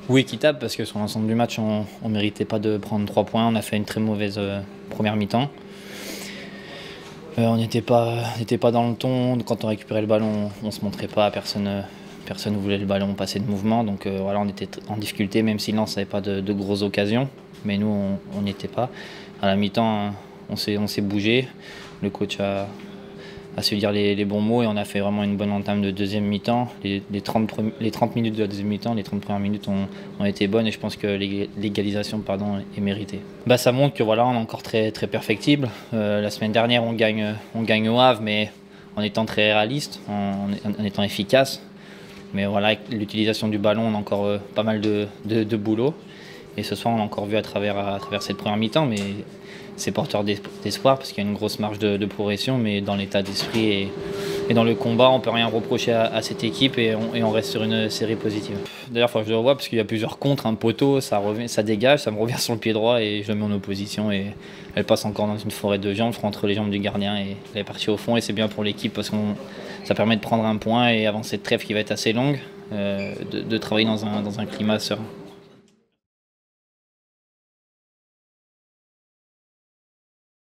Oui, équitable parce que sur l'ensemble du match, on ne méritait pas de prendre 3 points. On a fait une très mauvaise première mi-temps. On n'était pas dans le ton. Quand on récupérait le ballon, on ne se montrait pas. Personne ne voulait le ballon passer de mouvement. Donc voilà, on était en difficulté, même si Lens n'avait pas de grosses occasions. Mais nous, on n'y était pas. À la mi-temps, on s'est bougé. Le coach a su dire les bons mots et on a fait vraiment une bonne entame de deuxième mi-temps. Les 30 minutes de la deuxième mi-temps, les 30 premières minutes ont été bonnes et je pense que l'égalisation est méritée. Ça montre que voilà, on est encore très, très perfectible. La semaine dernière, on gagne au Havre, mais en étant très réaliste, en étant efficace. Mais voilà, avec l'utilisation du ballon, on a encore pas mal de boulot. Et ce soir, on l'a encore vu à travers cette première mi-temps, mais c'est porteur d'espoir parce qu'il y a une grosse marge de progression, mais dans l'état d'esprit et dans le combat, on ne peut rien reprocher à cette équipe et on reste sur une série positive. D'ailleurs, il faut que je le revoie parce qu'il y a plusieurs contres, un poteau, ça dégage, ça me revient sur le pied droit et je le mets en opposition et elle passe encore dans une forêt de jambes, entre les jambes du gardien et elle est partie au fond et c'est bien pour l'équipe parce que ça permet de prendre un point et avant cette trêve qui va être assez longue, de travailler dans un climat serein.